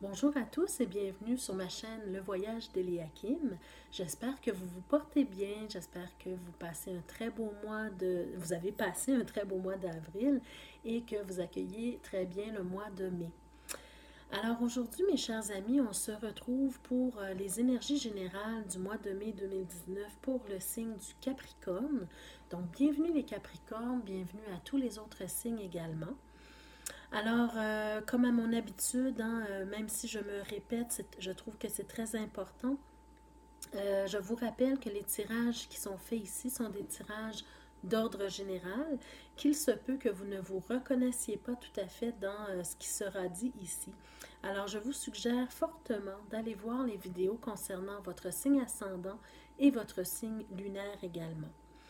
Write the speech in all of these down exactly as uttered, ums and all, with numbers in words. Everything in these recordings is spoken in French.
Bonjour à tous et bienvenue sur ma chaîne Le Voyage d'Eliakim. J'espère que vous vous portez bien, j'espère que vous passez un très beau mois de, vous avez passé un très beau mois d'avril et que vous accueillez très bien le mois de mai. Alors aujourd'hui, mes chers amis, on se retrouve pour euh, les énergies générales du mois de mai deux mille dix-neuf pour le signe du Capricorne. Donc bienvenue les Capricornes, bienvenue à tous les autres signes également. Alors, euh, comme à mon habitude, hein, euh, même si je me répète, je trouve que c'est très important. Euh, je vous rappelle que les tirages qui sont faits ici sont des tirages d'ordre général, qu'il se peut que vous ne vous reconnaissiez pas tout à fait dans euh, ce qui sera dit ici. Alors, je vous suggère fortement d'aller voir les vidéos concernant votre signe ascendant et votre signe lunaire également.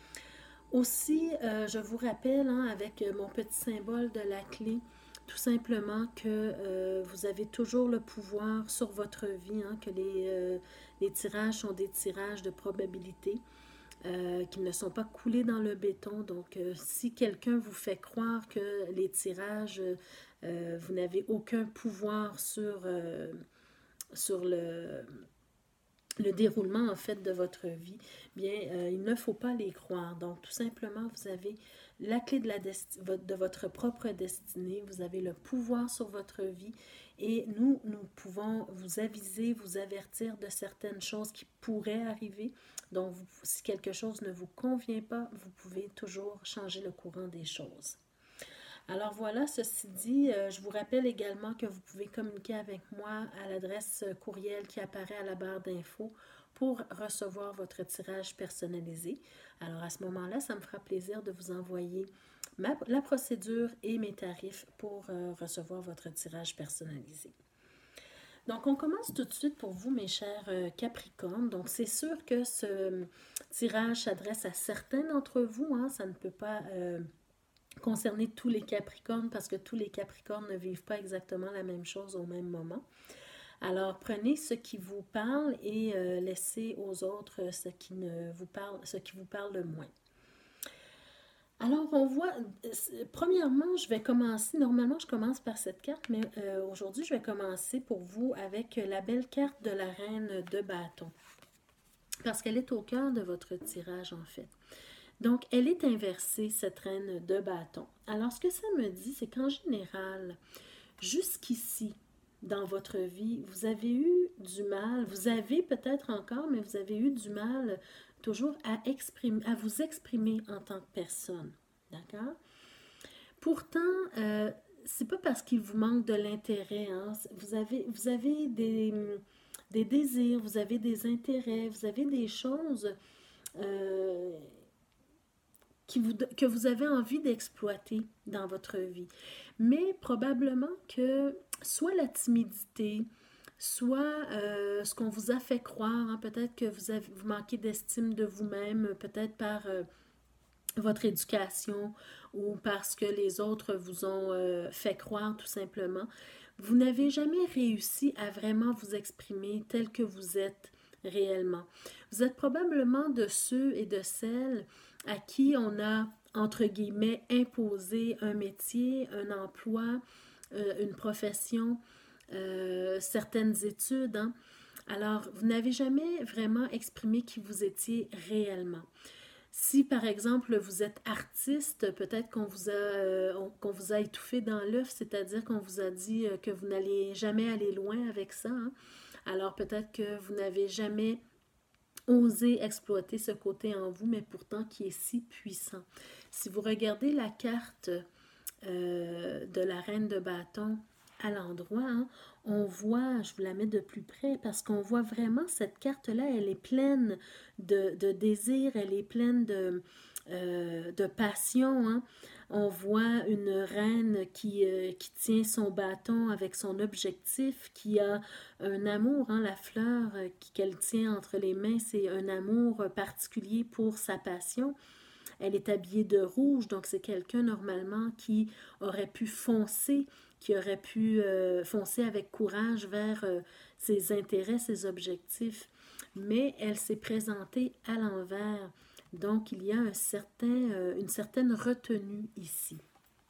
Aussi, euh, je vous rappelle, hein, avec mon petit symbole de la clé, tout simplement que euh, vous avez toujours le pouvoir sur votre vie, hein, que les, euh, les tirages sont des tirages de probabilité, euh, qui ne sont pas coulés dans le béton. Donc, euh, si quelqu'un vous fait croire que les tirages, euh, vous n'avez aucun pouvoir sur, euh, sur le le déroulement en fait de votre vie, bien euh, il ne faut pas les croire. Donc tout simplement, vous avez la clé de, la de votre propre destinée, vous avez le pouvoir sur votre vie et nous, nous pouvons vous aviser, vous avertir de certaines choses qui pourraient arriver. Donc vous, si quelque chose ne vous convient pas, vous pouvez toujours changer le courant des choses. Alors voilà, ceci dit, euh, je vous rappelle également que vous pouvez communiquer avec moi à l'adresse courriel qui apparaît à la barre d'infos pour recevoir votre tirage personnalisé. Alors à ce moment-là, ça me fera plaisir de vous envoyer ma, la procédure et mes tarifs pour euh, recevoir votre tirage personnalisé. Donc, on commence tout de suite pour vous, mes chers euh, Capricornes. Donc, c'est sûr que ce tirage s'adresse à certains d'entre vous. Hein, ça ne peut pas... Euh, concerner tous les Capricornes parce que tous les Capricornes ne vivent pas exactement la même chose au même moment. Alors, prenez ce qui vous parle et euh, laissez aux autres ce qui, ne vous parle, ce qui vous parle le moins. Alors, on voit, euh, premièrement, je vais commencer, normalement je commence par cette carte, mais euh, aujourd'hui je vais commencer pour vous avec la belle carte de la reine de bâton. Parce qu'elle est au cœur de votre tirage en fait. Donc, elle est inversée, cette reine de bâton. Alors, ce que ça me dit, c'est qu'en général, jusqu'ici, dans votre vie, vous avez eu du mal, vous avez peut-être encore, mais vous avez eu du mal toujours à, exprimer, à vous exprimer en tant que personne. D'accord? Pourtant, euh, c'est pas parce qu'il vous manque de l'intérêt. Hein? Vous avez, vous avez des, des désirs, vous avez des intérêts, vous avez des choses... Euh, Qui vous, que vous avez envie d'exploiter dans votre vie. Mais probablement que soit la timidité, soit euh, ce qu'on vous a fait croire, hein, peut-être que vous, avez, vous manquez d'estime de vous-même, peut-être par euh, votre éducation ou parce que les autres vous ont euh, fait croire tout simplement. Vous n'avez jamais réussi à vraiment vous exprimer tel que vous êtes réellement. Vous êtes probablement de ceux et de celles à qui on a, entre guillemets, imposé un métier, un emploi, euh, une profession, euh, certaines études. Hein. Alors, vous n'avez jamais vraiment exprimé qui vous étiez réellement. Si, par exemple, vous êtes artiste, peut-être qu'on vous a, euh, qu'on vous a étouffé dans l'œuf, c'est-à-dire qu'on vous a dit euh, que vous n'allez jamais aller loin avec ça. Hein. Alors, peut-être que vous n'avez jamais osé exploiter ce côté en vous, mais pourtant qui est si puissant. Si vous regardez la carte euh, de la reine de bâton à l'endroit, hein, on voit, je vous la mets de plus près, parce qu'on voit vraiment cette carte-là, elle est pleine de, de désir, elle est pleine de, euh, de passion. Hein. On voit une reine qui, euh, qui tient son bâton avec son objectif, qui a un amour, hein, la fleur euh, qu'elle tient entre les mains, c'est un amour particulier pour sa passion. Elle est habillée de rouge, donc c'est quelqu'un normalement qui aurait pu foncer, qui aurait pu euh, foncer avec courage vers euh, ses intérêts, ses objectifs. Mais elle s'est présentée à l'envers. Donc, il y a un certain, euh, une certaine retenue ici.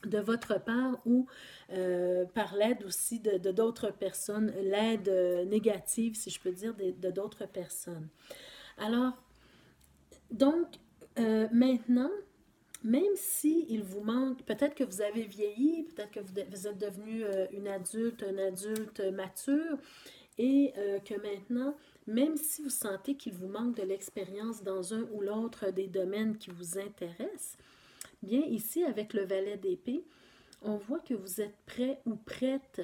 de votre part ou euh, par l'aide aussi de de d'autres personnes, l'aide euh, négative, si je peux dire, de de d'autres personnes. Alors, donc, euh, maintenant, même si il vous manque, peut-être que vous avez vieilli, peut-être que vous, de- vous êtes devenu euh, une adulte, un adulte mature, et euh, que maintenant, même si vous sentez qu'il vous manque de l'expérience dans un ou l'autre des domaines qui vous intéressent, bien ici, avec le valet d'épée, on voit que vous êtes prêt ou prête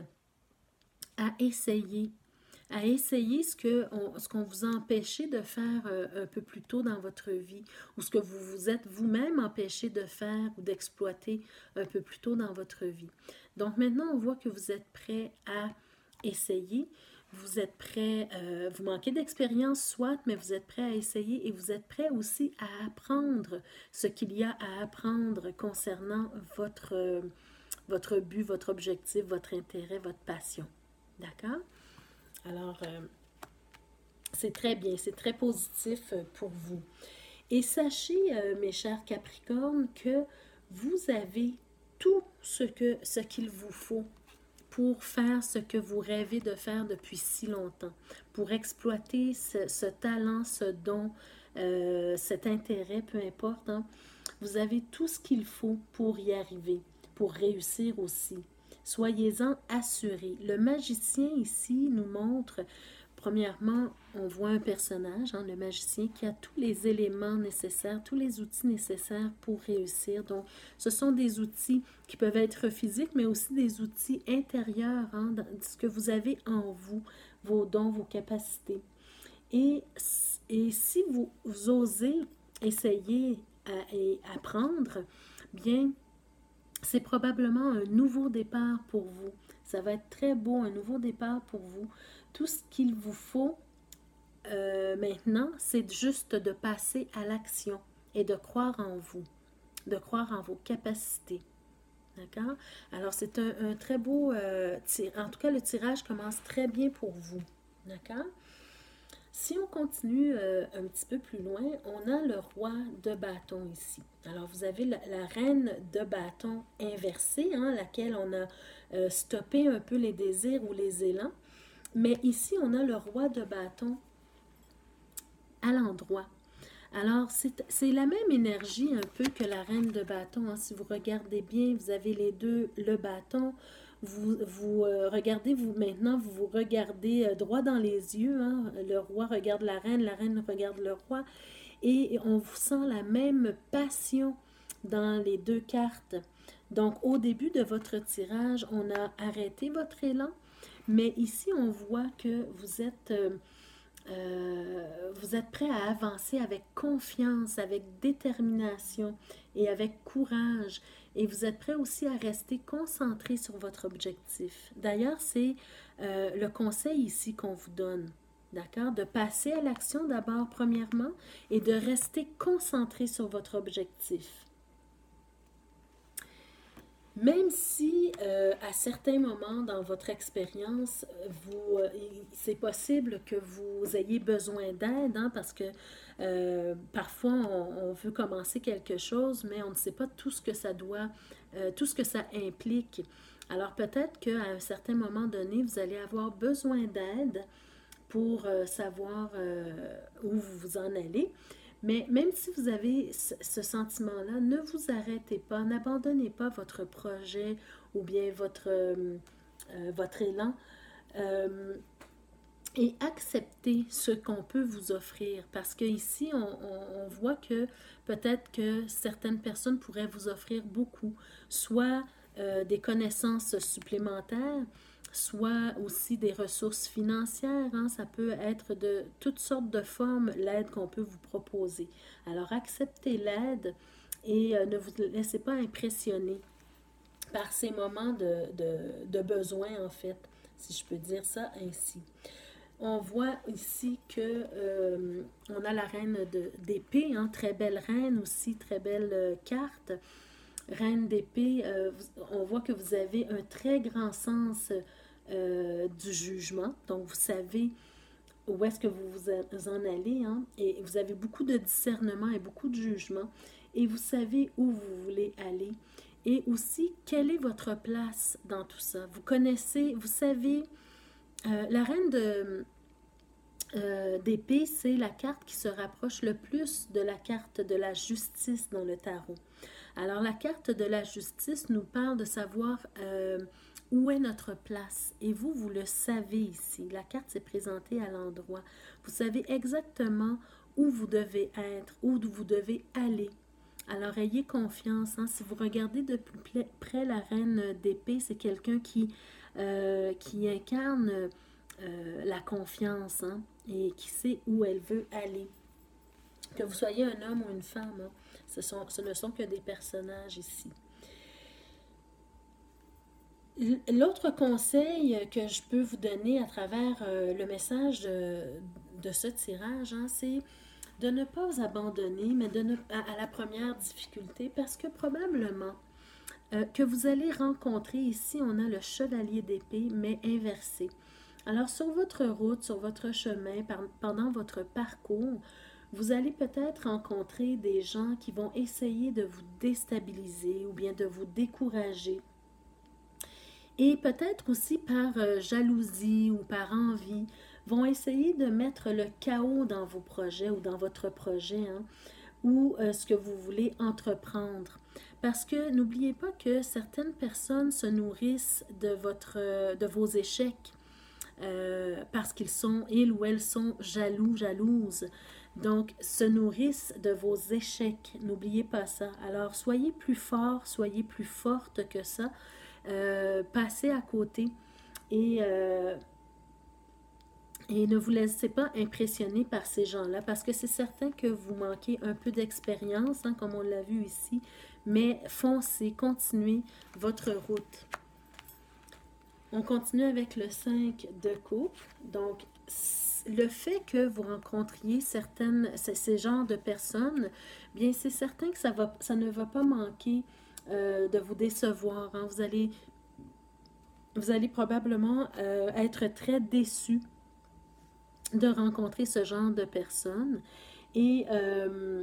à essayer, à essayer ce que on- ce qu'on vous a empêché de faire euh, un peu plus tôt dans votre vie, ou ce que vous vous êtes vous-même empêché de faire ou d'exploiter un peu plus tôt dans votre vie. Donc maintenant, on voit que vous êtes prêt à essayer, vous êtes prêt, euh, vous manquez d'expérience soit, mais vous êtes prêt à essayer et vous êtes prêt aussi à apprendre ce qu'il y a à apprendre concernant votre, euh, votre but, votre objectif, votre intérêt, votre passion. D'accord? Alors, euh, c'est très bien, c'est très positif euh, pour vous. Et sachez, euh, mes chers Capricornes, que vous avez tout ce que ce qu'il vous faut pour faire ce que vous rêvez de faire depuis si longtemps, pour exploiter ce, ce talent, ce don, euh, cet intérêt, peu importe. Hein. Vous avez tout ce qu'il faut pour y arriver, pour réussir aussi. Soyez-en assurés. Le magicien ici nous montre, premièrement, on voit un personnage, hein, le magicien, qui a tous les éléments nécessaires, tous les outils nécessaires pour réussir. Donc, ce sont des outils qui peuvent être physiques, mais aussi des outils intérieurs, hein, dans ce que vous avez en vous, vos dons, vos capacités. Et, et si vous, vous osez essayer à, et apprendre, bien, c'est probablement un nouveau départ pour vous. Ça va être très beau, un nouveau départ pour vous. Tout ce qu'il vous faut euh, maintenant, c'est juste de passer à l'action et de croire en vous, de croire en vos capacités. D'accord? Alors, c'est un, un très beau euh, tir. En tout cas, le tirage commence très bien pour vous. D'accord? Si on continue euh, un petit peu plus loin, on a le roi de bâton ici. Alors, vous avez la, la reine de bâton inversée, hein, laquelle on a euh, stoppé un peu les désirs ou les élans. Mais ici, on a le roi de bâton à l'endroit. Alors, c'est la même énergie un peu que la reine de bâton. Hein. Si vous regardez bien, vous avez les deux, le bâton. Vous, vous euh, regardez, vous maintenant, vous vous regardez euh, droit dans les yeux. Hein. Le roi regarde la reine, la reine regarde le roi. Et on vous sent la même passion dans les deux cartes. Donc, au début de votre tirage, on a arrêté votre élan. Mais ici, on voit que vous êtes... Euh, euh, vous êtes prêt à avancer avec confiance, avec détermination et avec courage. Et vous êtes prêt aussi à rester concentré sur votre objectif. D'ailleurs, c'est euh, le conseil ici qu'on vous donne. D'accord? De passer à l'action d'abord, premièrement, et de rester concentré sur votre objectif. Même si euh, à certains moments dans votre expérience, vous, euh, c'est possible que vous ayez besoin d'aide, hein, parce que euh, parfois on, on veut commencer quelque chose, mais on ne sait pas tout ce que ça doit, euh, tout ce que ça implique. Alors peut-être qu'à un certain moment donné, vous allez avoir besoin d'aide pour euh, savoir euh, où vous vous en allez. Mais même si vous avez ce, ce sentiment-là, ne vous arrêtez pas, n'abandonnez pas votre projet ou bien votre, euh, euh, votre élan euh, et acceptez ce qu'on peut vous offrir. Parce qu'ici, on, on, on voit que peut-être que certaines personnes pourraient vous offrir beaucoup, soit euh, des connaissances supplémentaires, soit aussi des ressources financières. Hein, ça peut être de toutes sortes de formes, l'aide qu'on peut vous proposer. Alors, acceptez l'aide et euh, ne vous laissez pas impressionner par ces moments de, de, de besoin, en fait, si je peux dire ça ainsi. On voit ici que euh, on a la reine d'épée, hein, très belle reine aussi, très belle euh, carte. Reine d'épée, euh, on voit que vous avez un très grand sens euh, du jugement. Donc, vous savez où est-ce que vous vous en allez, hein, et vous avez beaucoup de discernement et beaucoup de jugement, et vous savez où vous voulez aller. Et aussi, quelle est votre place dans tout ça? Vous connaissez, vous savez, euh, la reine de, euh, d'épée, c'est la carte qui se rapproche le plus de la carte de la justice dans le tarot. Alors, la carte de la justice nous parle de savoir euh, où est notre place. Et vous, vous le savez ici. La carte s'est présentée à l'endroit. Vous savez exactement où vous devez être, où vous devez aller. Alors, ayez confiance. Hein. Si vous regardez de plus près la reine d'épée, c'est quelqu'un qui, euh, qui incarne euh, la confiance, hein, et qui sait où elle veut aller. Que vous soyez un homme ou une femme, hein, ce, sont, ce ne sont que des personnages ici. L'autre conseil que je peux vous donner à travers euh, le message de, de ce tirage, hein, c'est de ne pas abandonner, mais de ne, à, à la première difficulté, parce que probablement euh, que vous allez rencontrer, ici on a le chevalier d'épée, mais inversé. Alors sur votre route, sur votre chemin, par, pendant votre parcours, vous allez peut-être rencontrer des gens qui vont essayer de vous déstabiliser ou bien de vous décourager. Et peut-être aussi par euh, jalousie ou par envie, vont essayer de mettre le chaos dans vos projets ou dans votre projet, hein, ou euh, ce que vous voulez entreprendre. Parce que n'oubliez pas que certaines personnes se nourrissent de, votre, euh, de vos échecs euh, parce qu'ils sont, ils ou elles sont jaloux, jalouses. Donc, se nourrissent de vos échecs. N'oubliez pas ça. Alors, soyez plus fort, soyez plus forte que ça. Euh, passez à côté et, euh, et ne vous laissez pas impressionner par ces gens-là parce que c'est certain que vous manquez un peu d'expérience, hein, comme on l'a vu ici, mais foncez, continuez votre route. On continue avec le cinq de coupe. Donc, le fait que vous rencontriez certaines, ces genres de personnes, bien, c'est certain que ça, va, ça ne va pas manquer euh, de vous décevoir. Hein. Vous allez, vous allez probablement euh, être très déçu de rencontrer ce genre de personnes. Et, euh,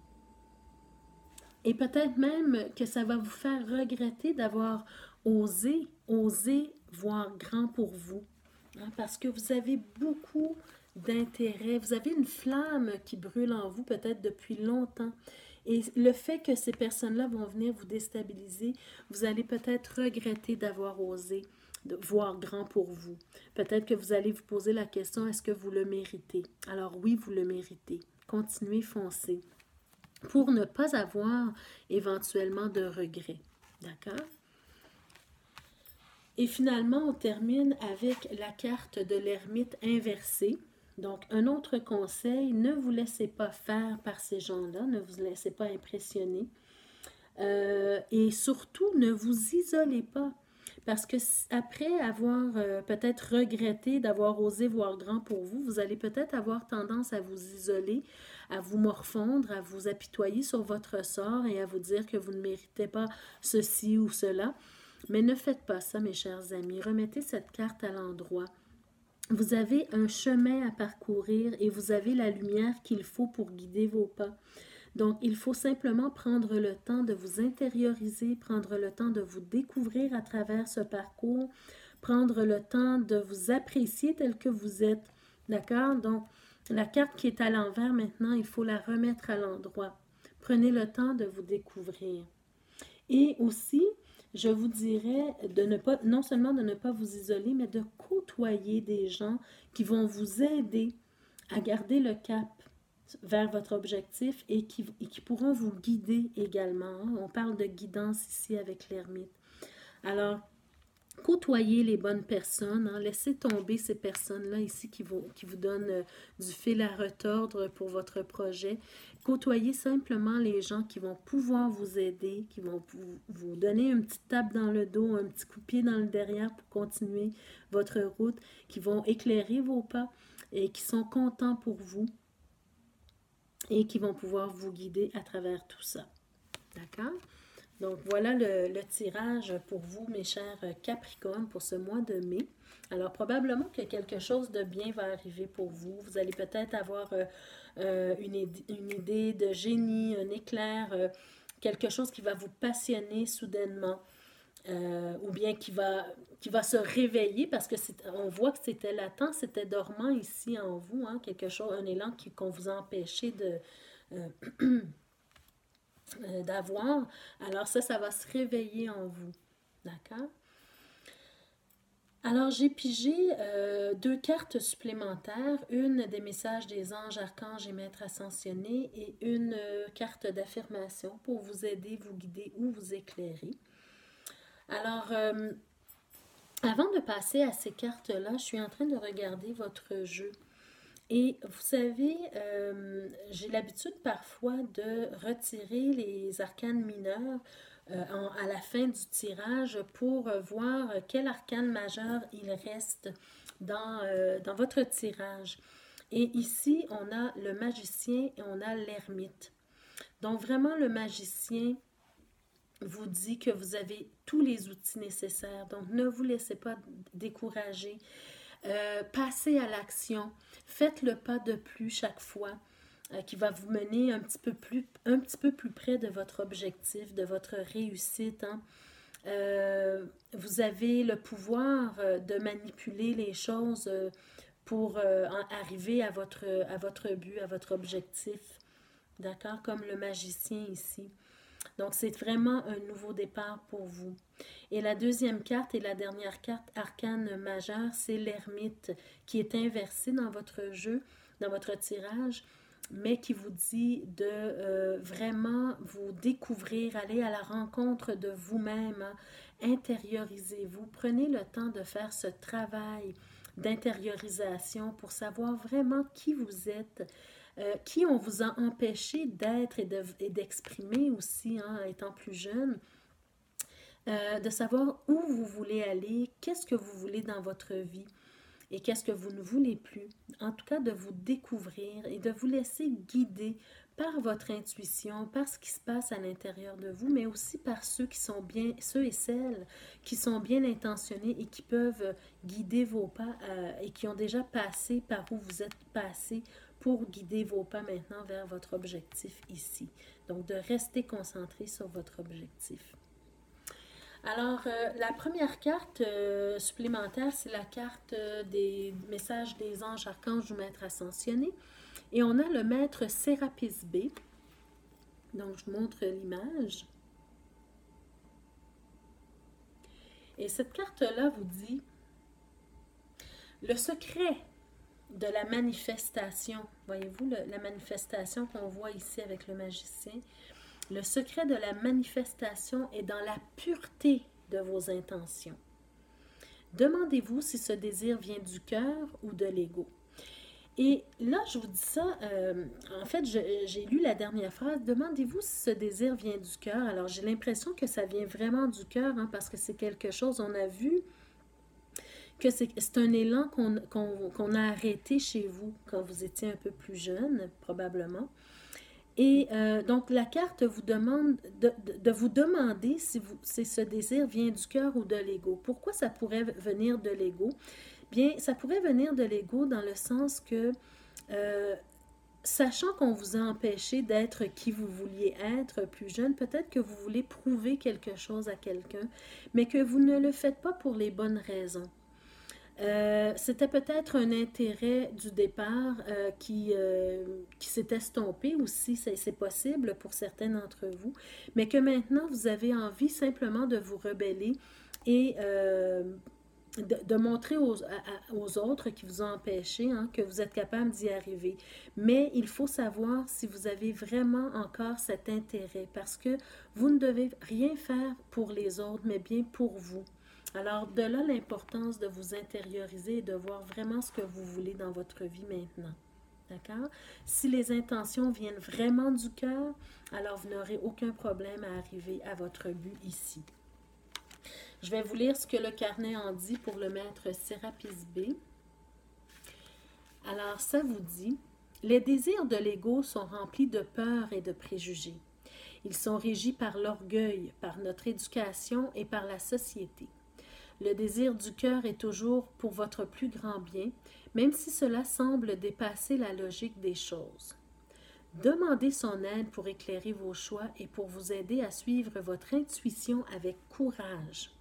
et peut-être même que ça va vous faire regretter d'avoir osé, osé voir grand pour vous. Hein, parce que vous avez beaucoup d'intérêt. Vous avez une flamme qui brûle en vous peut-être depuis longtemps. Et le fait que ces personnes-là vont venir vous déstabiliser, vous allez peut-être regretter d'avoir osé de voir grand pour vous. Peut-être que vous allez vous poser la question, est-ce que vous le méritez? Alors oui, vous le méritez. Continuez, foncez. Pour ne pas avoir éventuellement de regrets. D'accord? Et finalement, on termine avec la carte de l'ermite inversée. Donc, un autre conseil, ne vous laissez pas faire par ces gens-là, ne vous laissez pas impressionner. Euh, et surtout, ne vous isolez pas. Parce que après avoir euh, peut-être regretté d'avoir osé voir grand pour vous, vous allez peut-être avoir tendance à vous isoler, à vous morfondre, à vous apitoyer sur votre sort et à vous dire que vous ne méritez pas ceci ou cela. Mais ne faites pas ça, mes chers amis. Remettez cette carte à l'endroit. Vous avez un chemin à parcourir et vous avez la lumière qu'il faut pour guider vos pas. Donc, il faut simplement prendre le temps de vous intérioriser, prendre le temps de vous découvrir à travers ce parcours, prendre le temps de vous apprécier tel que vous êtes. D'accord? Donc, la carte qui est à l'envers maintenant, il faut la remettre à l'endroit. Prenez le temps de vous découvrir. Et aussi, je vous dirais de ne pas, non seulement de ne pas vous isoler, mais de côtoyer des gens qui vont vous aider à garder le cap vers votre objectif et qui, et qui pourront vous guider également. On parle de guidance ici avec l'ermite. Alors, côtoyez les bonnes personnes, hein, laissez tomber ces personnes-là ici qui vous, qui vous donnent euh, du fil à retordre pour votre projet. Côtoyez simplement les gens qui vont pouvoir vous aider, qui vont vous, vous donner une petite tape dans le dos, un petit coup de pied dans le derrière pour continuer votre route, qui vont éclairer vos pas et qui sont contents pour vous et qui vont pouvoir vous guider à travers tout ça. D'accord? Donc, voilà le, le tirage pour vous, mes chers Capricornes, pour ce mois de mai. Alors, probablement que quelque chose de bien va arriver pour vous. Vous allez peut-être avoir euh, euh, une, une idée de génie, un éclair euh, quelque chose qui va vous passionner soudainement, euh, ou bien qui va, qui va se réveiller parce que c'est, on voit que c'était latent, c'était dormant ici en vous, hein, quelque chose, un élan qui, qu'on vous a empêché de, euh, d'avoir. Alors ça, ça va se réveiller en vous. D'accord? Alors, j'ai pigé euh, deux cartes supplémentaires, une des messages des anges, archanges et maîtres ascensionnés et une euh, carte d'affirmation pour vous aider, vous guider ou vous éclairer. Alors, euh, avant de passer à ces cartes-là, je suis en train de regarder votre jeu. Et vous savez, euh, j'ai l'habitude parfois de retirer les arcanes mineurs euh, en- à la fin du tirage pour voir quel arcane majeur il reste dans, euh, dans votre tirage. Et ici, on a le magicien et on a l'ermite. Donc vraiment, le magicien vous dit que vous avez tous les outils nécessaires. Donc ne vous laissez pas décourager. Euh, passez à l'action. Faites le pas de plus chaque fois euh, qui va vous mener un petit peu plus, un petit peu plus près de votre objectif, de votre réussite. Hein. Euh, vous avez le pouvoir euh, de manipuler les choses euh, pour euh, en arriver à votre, à votre but, à votre objectif. D'accord? Comme le magicien ici. Donc, c'est vraiment un nouveau départ pour vous. Et la deuxième carte et la dernière carte arcane majeure, c'est l'ermite qui est inversé dans votre jeu, dans votre tirage, mais qui vous dit de euh, vraiment vous découvrir, aller à la rencontre de vous-même, hein. Intériorisez-vous, prenez le temps de faire ce travail d'intériorisation pour savoir vraiment qui vous êtes, euh, qui on vous a empêché d'être et, de, et d'exprimer aussi, hein, étant plus jeune. Euh, de savoir où vous voulez aller, qu'est-ce que vous voulez dans votre vie et qu'est-ce que vous ne voulez plus. En tout cas, de vous découvrir et de vous laisser guider par votre intuition, par ce qui se passe à l'intérieur de vous, mais aussi par ceux qui sont bien, ceux et celles qui sont bien intentionnés et qui peuvent guider vos pas euh, et qui ont déjà passé par où vous êtes passé pour guider vos pas maintenant vers votre objectif ici. Donc, de rester concentré sur votre objectif. Alors, euh, la première carte euh, supplémentaire, c'est la carte euh, des messages des anges, archanges ou maîtres ascensionnés. Et on a le maître Sérapis B. Donc, je vous montre l'image. Et cette carte-là vous dit le secret de la manifestation. Voyez-vous, le, la manifestation qu'on voit ici avec le magicien. Le secret de la manifestation est dans la pureté de vos intentions. Demandez-vous si ce désir vient du cœur ou de l'ego. Et là, je vous dis ça, euh, en fait, je, j'ai lu la dernière phrase, demandez-vous si ce désir vient du cœur. Alors, j'ai l'impression que ça vient vraiment du cœur, hein, parce que c'est quelque chose, on a vu que c'est, c'est un élan qu'on, qu'on, qu'on a arrêté chez vous quand vous étiez un peu plus jeune, probablement. Et euh, donc, la carte vous demande de, de, de vous demander si, vous, si ce désir vient du cœur ou de l'ego. Pourquoi ça pourrait venir de l'ego? Bien, ça pourrait venir de l'ego dans le sens que, euh, sachant qu'on vous a empêché d'être qui vous vouliez être plus jeune, peut-être que vous voulez prouver quelque chose à quelqu'un, mais que vous ne le faites pas pour les bonnes raisons. Euh, c'était peut-être un intérêt du départ euh, qui, euh, qui s'est estompé aussi, c'est, c'est possible pour certains d'entre vous, mais que maintenant vous avez envie simplement de vous rebeller et euh, de, de montrer aux, à, aux autres qui vous ont empêché, hein, que vous êtes capable d'y arriver. Mais il faut savoir si vous avez vraiment encore cet intérêt, parce que vous ne devez rien faire pour les autres, mais bien pour vous. Alors, de là l'importance de vous intérioriser et de voir vraiment ce que vous voulez dans votre vie maintenant. D'accord? Si les intentions viennent vraiment du cœur, alors vous n'aurez aucun problème à arriver à votre but ici. Je vais vous lire ce que le carnet en dit pour le maître Sérapis B. Alors, ça vous dit, les désirs de l'ego sont remplis de peur et de préjugés. Ils sont régis par l'orgueil, par notre éducation et par la société. Le désir du cœur est toujours pour votre plus grand bien, même si cela semble dépasser la logique des choses. Demandez son aide pour éclairer vos choix et pour vous aider à suivre votre intuition avec courage.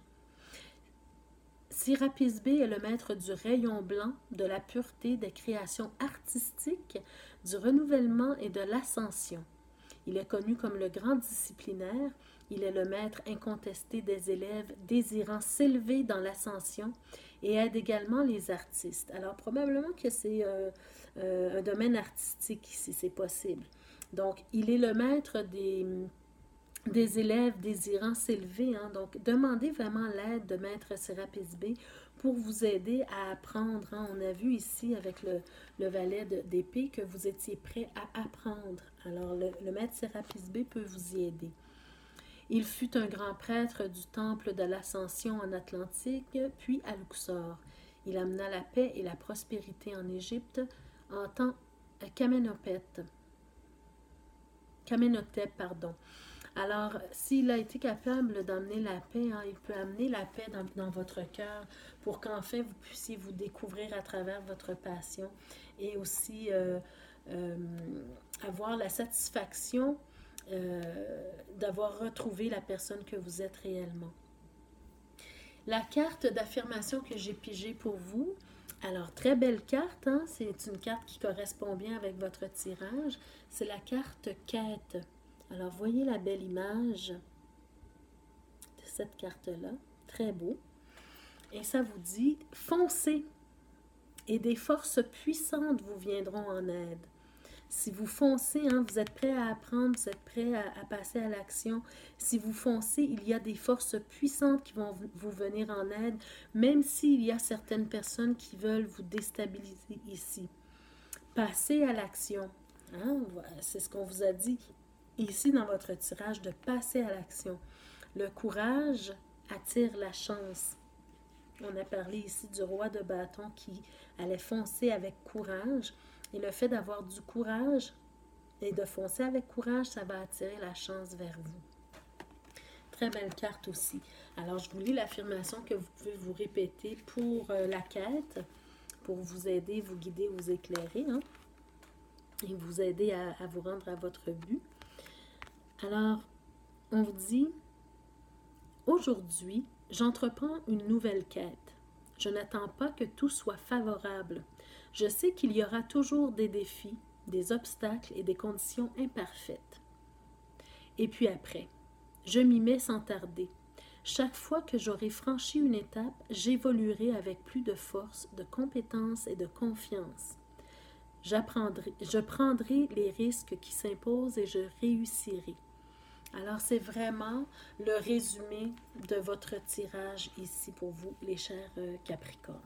Syrapis B est le maître du rayon blanc, de la pureté, des créations artistiques, du renouvellement et de l'ascension. Il est connu comme le grand disciplinaire. Il est le maître incontesté des élèves désirant s'élever dans l'ascension et aide également les artistes. Alors, probablement que c'est euh, euh, un domaine artistique si c'est possible. Donc, il est le maître des, des élèves désirant s'élever. Hein. Donc, demandez vraiment l'aide de Maître Syrapis B pour vous aider à apprendre. Hein. On a vu ici avec le, le valet d'épée que vous étiez prêt à apprendre. Alors, le, le Maître Syrapis B peut vous y aider. Il fut un grand prêtre du temple de l'Ascension en Atlantique, puis à Luxor. Il amena la paix et la prospérité en Égypte en temps Kamenhotep. Kamenhotep, pardon. Alors, s'il a été capable d'amener la paix, hein, il peut amener la paix dans, dans votre cœur pour qu'enfin vous puissiez vous découvrir à travers votre passion et aussi euh, euh, avoir la satisfaction euh, d'avoir retrouvé la personne que vous êtes réellement. La carte d'affirmation que j'ai pigée pour vous, alors très belle carte, hein, c'est une carte qui correspond bien avec votre tirage, c'est la carte quête. Alors, voyez la belle image de cette carte-là. Très beau. Et ça vous dit, foncez et des forces puissantes vous viendront en aide. Si vous foncez, hein, vous êtes prêt à apprendre, vous êtes prêt à, à passer à l'action. Si vous foncez, il y a des forces puissantes qui vont vous venir en aide, même s'il y a certaines personnes qui veulent vous déstabiliser ici. Passez à l'action. Hein? C'est ce qu'on vous a dit ici dans votre tirage, de passer à l'action. Le courage attire la chance. On a parlé ici du roi de bâton qui allait foncer avec courage. Et le fait d'avoir du courage et de foncer avec courage, ça va attirer la chance vers vous. Très belle carte aussi. Alors, je vous lis l'affirmation que vous pouvez vous répéter pour euh, la quête, pour vous aider, vous guider, vous éclairer, hein, et vous aider à, à vous rendre à votre but. Alors, on vous dit, aujourd'hui, j'entreprends une nouvelle quête. Je n'attends pas que tout soit favorable. Je sais qu'il y aura toujours des défis, des obstacles et des conditions imparfaites. Et puis après, je m'y mets sans tarder. Chaque fois que j'aurai franchi une étape, j'évoluerai avec plus de force, de compétence et de confiance. J'apprendrai, je prendrai les risques qui s'imposent et je réussirai. Alors, c'est vraiment le résumé de votre tirage ici pour vous, les chers euh, Capricornes.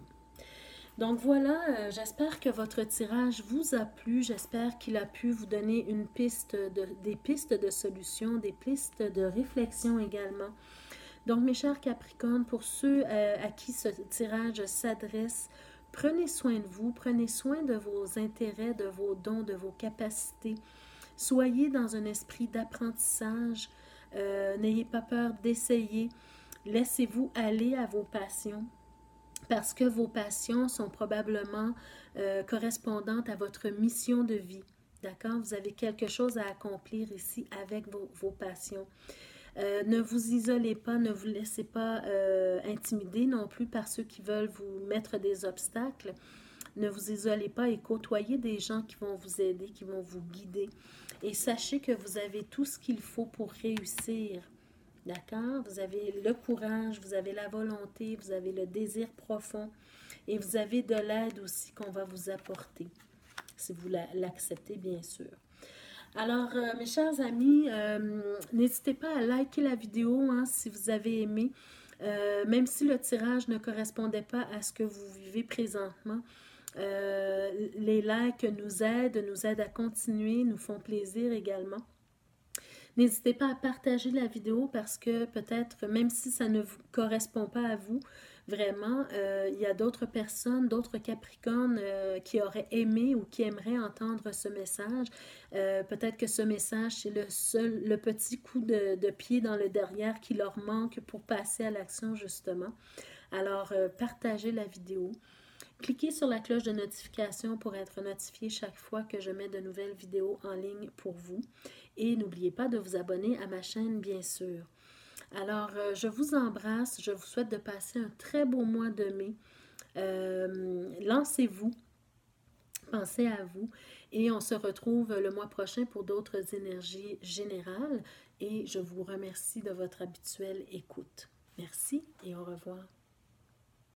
Donc voilà, euh, j'espère que votre tirage vous a plu. J'espère qu'il a pu vous donner une piste de, des pistes de solutions, des pistes de réflexion également. Donc, mes chers Capricornes, pour ceux euh, à qui ce tirage s'adresse, prenez soin de vous, prenez soin de vos intérêts, de vos dons, de vos capacités. Soyez dans un esprit d'apprentissage, euh, n'ayez pas peur d'essayer, laissez-vous aller à vos passions, parce que vos passions sont probablement euh, correspondantes à votre mission de vie, d'accord? Vous avez quelque chose à accomplir ici avec vos, vos passions. Euh, ne vous isolez pas, ne vous laissez pas euh, intimider non plus par ceux qui veulent vous mettre des obstacles. Ne vous isolez pas et côtoyez des gens qui vont vous aider, qui vont vous guider. Et sachez que vous avez tout ce qu'il faut pour réussir. D'accord? Vous avez le courage, vous avez la volonté, vous avez le désir profond et vous avez de l'aide aussi qu'on va vous apporter, si vous l'acceptez bien sûr. Alors, euh, mes chers amis, euh, n'hésitez pas à liker la vidéo hein, si vous avez aimé, euh, même si le tirage ne correspondait pas à ce que vous vivez présentement. Euh, les likes nous aident, nous aident à continuer, nous font plaisir également. N'hésitez pas à partager la vidéo parce que peut-être, même si ça ne vous correspond pas à vous, vraiment, euh, il y a d'autres personnes, d'autres Capricornes euh, qui auraient aimé ou qui aimeraient entendre ce message. Euh, peut-être que ce message, c'est le seul, le petit coup de, de pied dans le derrière qui leur manque pour passer à l'action justement. Alors, euh, partagez la vidéo. Cliquez sur la cloche de notification pour être notifié chaque fois que je mets de nouvelles vidéos en ligne pour vous. Et n'oubliez pas de vous abonner à ma chaîne, bien sûr. Alors, euh, je vous embrasse. Je vous souhaite de passer un très beau mois de mai. Euh, lancez-vous. Pensez à vous et on se retrouve le mois prochain pour d'autres énergies générales et je vous remercie de votre habituelle écoute. Merci et au revoir.